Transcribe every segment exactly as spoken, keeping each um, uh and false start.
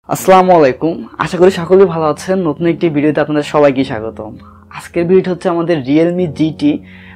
আসসালামু আলাইকুম। আশা করি সকলেই ভালো আছেন। নতুন একটি ভিডিওতে আপনাদের সবাইকে স্বাগতম। আজকের ভিডিওটা হচ্ছে আমাদের Realme G T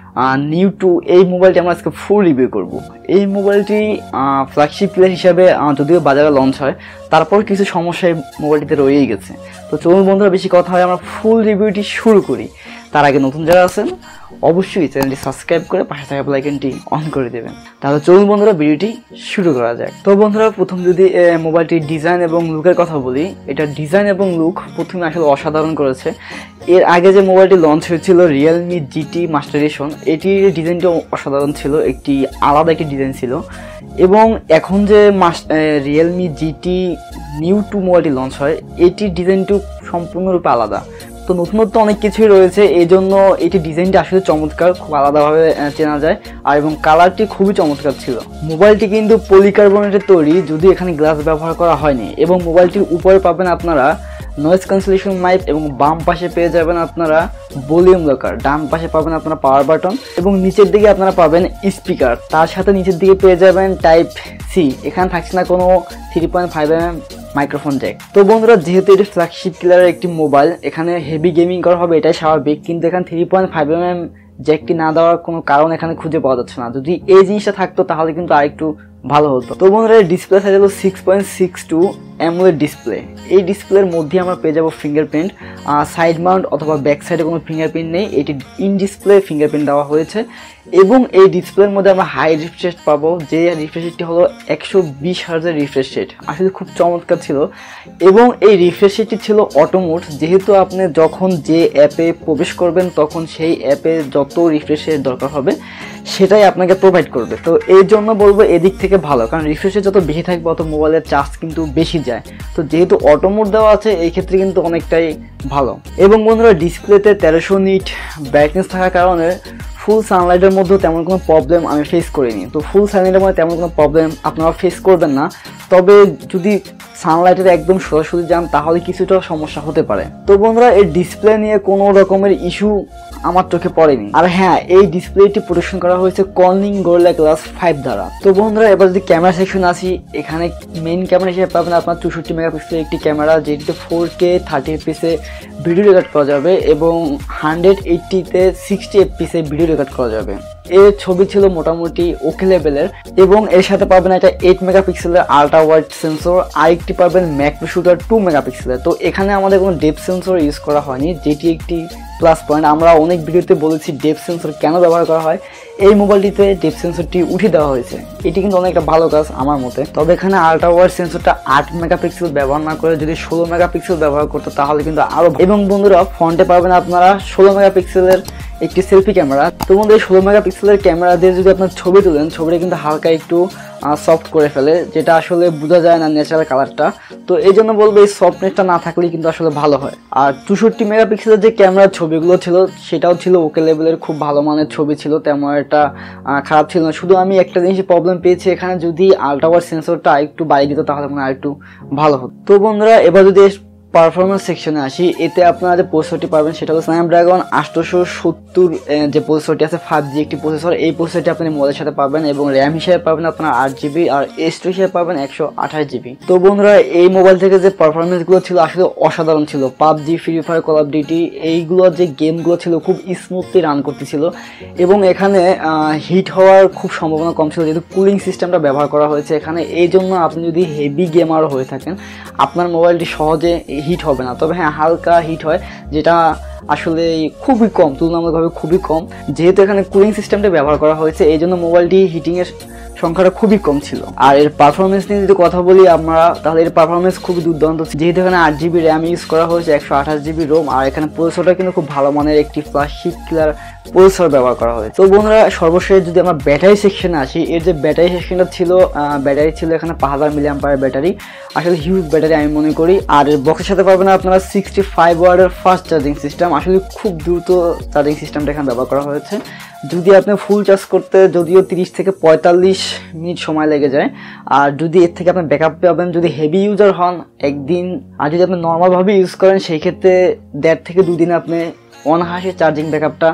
Neo two. এই মোবাইলটি আমরা আজকে ফুল রিভিউ করব। এই মোবাইলটি ফ্ল্যাগশিপ কিলার হিসাবে যদিও বাজারে লঞ্চ হয়, তারপর কিছু সমস্যা এই মোবাইলটিতে রয়েই গেছে। তো চলুন বন্ধুরা, বেশি কথা হয় আমরা ফুল রিভিউটি শুরু করি। তার আগে নতুন যারা আছেন অবশ্যই চ্যানেলটি সাবস্ক্রাইব করে পাশে থাকা বেল আইকনটি অন করে দেবেন। তাহলে চলুন বন্ধুরা, ভিডিওটি শুরু করা যাক। তো বন্ধুরা, প্রথম যদি মোবাইলটির ডিজাইন এবং লুকের কথা বলি, এটা ডিজাইন এবং লুক প্রথমে আসলে অসাধারণ করেছে। এর আগে যে মোবাইলটি লঞ্চ হয়েছিল Realme G T master edition, এটির ডিজাইনটা অসাধারণ ছিল, একটি আলাদা একটি ডিজাইন ছিল। এবং এখন যে Realme G T Neo two মোবাইলটি লঞ্চ হয়, এটির ডিজাইনটিও সম্পূর্ণরূপে আলাদা। তো নতুনত্ব অনেক কিছুই রয়েছে, এই জন্য এটি ডিজাইনটা আসলে চমৎকার, খুব আলাদাভাবে চেনা যায়। আর এবং কালারটি খুবই চমৎকার ছিল। মোবাইলটি কিন্তু পলিকার্বনেটের তৈরি, যদি এখানে গ্লাস ব্যবহার করা হয়নি। এবং মোবাইলটির উপরে পাবেন আপনারা নয়েজ ক্যান্সেলেশন মাইক, এবং বাম পাশে পেয়ে যাবেন আপনারা ভলিউম লকার, ডান পাশে পাবেন আপনারা পাওয়ার বাটন, এবং নিচের দিকে আপনারা পাবেন স্পিকার। তার সাথে নিচের দিকে পেয়ে যাবেন টাইপ সি। এখানে থাকছে না কোনো three point five M M microphone jack. তো বন্ধুরা, যেহেতু এটি ফ্ল্যাগশিপ কিলারের একটি মোবাইল, এখানে হেভি গেমিং করা হবে এটাই স্বাভাবিক, কিন্তু এখানে three point five M M জ্যাকটি না দেওয়ার কোনো কারণ এখানে খুঁজে পাওয়া যাচ্ছে না। যদি এই জিনিসটা থাকতো তাহলে কিন্তু আরেকটু ভালো হতো। তো বন্ধুরা, ডিসপ্লে সাইজ হলো six point six two AMOLED display. এই ডিসপ্লের মধ্যে আমরা পেয়ে যাবো ফিঙ্গারপ্রিন্ট, সাইড মাউন্ট অথবা ব্যাক সাইডে কোনো ফিঙ্গারপ্রিন্ট নেই, এটি ইন ডিসপ্লে ফিঙ্গারপ্রিন্ট দেওয়া হয়েছে। এবং এই ডিসপ্লের মধ্যে আমরা হাই রিফ্রেশ পাবো, যে রিফ্রেশ রেটটি হলো একশো বিশ হার্জের রিফ্রেশ রেট, আসলে খুব চমৎকার ছিল। এবং এই রিফ্রেশ রেটটি ছিল অটো মোড, যেহেতু আপনি যখন যে অ্যাপে প্রবেশ করবেন তখন সেই অ্যাপে যত রিফ্রেশ রেট দরকার হবে সেটাই আপনাকে প্রোভাইড করবে। তো এই জন্য বলবো এদিক থেকে ভালো, কারণ রিফ্রেশ রেট যত বেশি থাকবে অত মোবাইলের চার্জ কিন্তু বেশি যায়। তো যেহেতু অটো মোড দেওয়া আছে, এই ক্ষেত্রে কিন্তু অনেকটাই ভালো। এবং বন্ধুরা, ডিসপ্লেতে তেরোশো নিট ব্রাইটনেস থাকার কারণে ফুল সানলাইটের মধ্যেও তেমন কোনো প্রবলেম আমি ফেস করিনি। তো ফুল সানলাইটের মধ্যে তেমন কোনো প্রবলেম আপনারা ফেস করবেন না, তবে যদি সানলাইটের একদম সরাসরি যান তাহলে কিছুটা সমস্যা হতে পারে। তো বন্ধুরা, এই ডিসপ্লে নিয়ে কোনো রকমের ইস্যু আমার চোখে পড়েনি। আর হ্যাঁ, এই ডিসপ্লেটি প্রোটেকশন করা হয়েছে কর্নিং গোরিলা গ্লাস ফাইভ দ্বারা। তো বন্ধুরা, এবার যদি ক্যামেরা সেকশন আসি, এখানে মেইন ক্যামেরা হিসেবে পাবেন আপনার চৌষট্টি মেগাপিক্সেলের একটি ক্যামেরা, যেটিতে ফোর কে থার্টি এফপিসে ভিডিও রেকর্ড করা যাবে এবং হান্ড্রেড এইটটিতে সিক্সটি এফপিসে ভিডিও রেকর্ড করা যাবে। এর ছবি ছিল মোটামুটি ওকে লেভেলের। এবং এর সাথে পাবেন একটা এইট মেগাপিক্সেলের আল্ট্রা ওয়াইড সেন্সর, আরেকটি পাবেন ম্যাক্রো শুটার টু মেগাপিক্সেলের। তো এখানে আমাদের কোনো ডেপথ সেন্সর ইউজ করা হয়নি, যেটি একটি প্লাস পয়েন্ট। আমরা অনেক ভিডিওতে বলেছি ডেপথ সেন্সর কেন ব্যবহার করা হয়, এই মোবাইলটিতে ডেপথ সেন্সরটি উঠিয়ে দেওয়া হয়েছে, এটি কিন্তু অনেকটা ভালো কাজ আমার মতে। তবে এখানে আল্ট্রা ওয়াইড সেন্সরটা আট মেগাপিক্সেল ব্যবহার না করে যদি ষোলো মেগাপিক্সেল ব্যবহার করতো তাহলে কিন্তু আরো। এবং বন্ধুরা, ফ্রন্টে পাবেন আপনারা ষোলো মেগাপিক্সেলের একটি সেলফি ক্যামেরা। তো বন্ধু, এই ষোলো মেগাপিক্সেলের ক্যামেরা দিয়ে যদি আপনার ছবি তোলেন, ছবিটা কিন্তু হালকা একটু সফট করে ফেলে, যেটা আসলে বোঝা যায় না ন্যাচারাল কালারটা। তো এই জন্য বলবো এই সফটনেসটা না থাকলেই কিন্তু আসলে ভালো হয়। আর চৌষট্টি মেগাপিক্সেলের যে ক্যামেরার ছবিগুলো ছিল সেটাও ছিল ওকে লেভেলের, খুব ভালো মানের ছবি ছিল, তেমন একটা খারাপ ছিল না। শুধু আমি একটা জিনিস প্রবলেম পেয়েছি, এখানে যদি আল্ট্রা ওয়াইড সেন্সরটা একটু বাড়িয়ে দিত তাহলে মনে হয় একটু ভালো হতো। তো বন্ধুরা, এবার যদি পারফরমেন্স সেকশনে আসি, এতে আপনারা যে প্রসেসরটি পাবেন সেটা হলো স্ন্যাপড্রাগন আটশোশো সত্তর যে প্রসেসরটি আছে, ফাইভ জি একটি প্রসেসর। এই প্রসেসরটি আপনি মোবাইলের সাথে পাবেন এবং র্যাম হিসেবে পাবেন আপনার আট জিবি আর এসটি হিসেবে পাবেন একশো আঠাশ জিবি। তো বন্ধুরা, এই মোবাইল থেকে যে পারফরমেন্সগুলো ছিল আসলে অসাধারণ ছিল। PUBG, free fire, call of duty এইগুলো যে গেমগুলো ছিল খুব স্মুথলি রান করতেছিল এবং এখানে হিট হওয়ার খুব সম্ভাবনা কম ছিল, যেহেতু কুলিং সিস্টেমটা ব্যবহার করা হয়েছে এখানে। এই জন্য আপনি যদি হেভি গেমার হয়ে থাকেন আপনার মোবাইলটি সহজে হিট হবে না। তবে হ্যাঁ, হালকা হিট হয়, যেটা আসলে খুবই কম, তুলনামূলকভাবে খুবই কম। যেহেতু এখানে কুলিং সিস্টেমটা ব্যবহার করা হয়েছে এই জন্য মোবাইলটি হিটিংয়ের সংখ্যাটা খুবই কম ছিল। আর এর পারফরমেন্স নিয়ে যদি কথা বলি আমরা, তাহলে এর পারফরমেন্স খুবই দুর্দান্ত, যেহেতু এখানে আট জিবি র্যাম ইউজ করা হয়েছে, একশো আঠাশ জিবি রোম, আর এখানে প্রসেসরটা কিন্তু খুব ভালো মানের একটি ফ্ল্যাগশিপ কিলার প্রসেসর ব্যবহার করা হয়েছে। তো বন্ধুরা, সর্বশেষ যদি আমরা ব্যাটারি সেকশনে আসি, এর যে ব্যাটারি সেকশনটা ছিল, ব্যাটারি ছিল এখানে পাঁচ হাজার মিলি অ্যাম্পিয়ারের ব্যাটারি, আসলে হিউজ ব্যাটারি আমি মনে করি। আর এর বক্সের সাথে পাবেন আপনারা সিক্সটি ফাইভ ওয়াটের ফাস্ট চার্জিং সিস্টেম, আসলে খুব দ্রুত চার্জিং সিস্টেমটা এখানে ব্যবহার করা হয়েছে। যদি আপনি ফুল চার্জ করতে যদিও তিরিশ থেকে পঁয়তাল্লিশ মিনিট সময় লেগে যায়, আর যদি এর থেকে আপনি ব্যাকআপ পাবেন যদি হেভি ইউজার হন একদিন, আর যদি আপনি নর্মালভাবে ইউজ করেন সেই ক্ষেত্রে দেড় থেকে দুদিনে আপনি অনায়াসে চার্জিং ব্যাকআপটা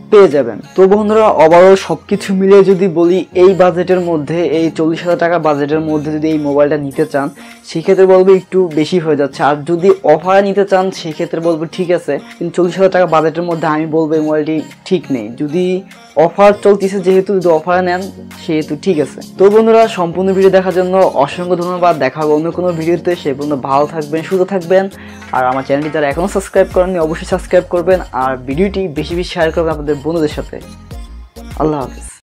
পেয়ে যাবেন। তো বন্ধুরা ওভারঅল সবকিছু মিলিয়ে যদি বলি এই বাজেটের মধ্যে, এই চল্লিশ হাজার টাকা বাজেটের মধ্যে যদি এই মোবাইলটা নিতে চান সেক্ষেত্রে বলবো একটু বেশি হয়ে যাচ্ছে। আর যদি অফারে নিতে চান সেক্ষেত্রে বলবো ঠিক আছে, কিন্তু চল্লিশ হাজার টাকা বাজেটের মধ্যে আমি বলবো এই মোবাইলটি ঠিক নেই। যদি অফার চলতেছে যেহেতু, যদি অফারে নেন সেহেতু ঠিক আছে। তো বন্ধুরা সম্পূর্ণ ভিডিও দেখার জন্য অসংখ্য ধন্যবাদ। দেখা হবে অন্য কোনো ভিডিওতে। সে পর্যন্ত ভালো থাকবেন, সুস্থ থাকবেন। আর আমার চ্যানেলটি যারা এখনও সাবস্ক্রাইব করেননি অবশ্যই সাবস্ক্রাইব করবেন, আর ভিডিওটি বেশি বেশি শেয়ার করবেন আপনাদের বন্ধুদের সাথে। আল্লাহ হাফিজ।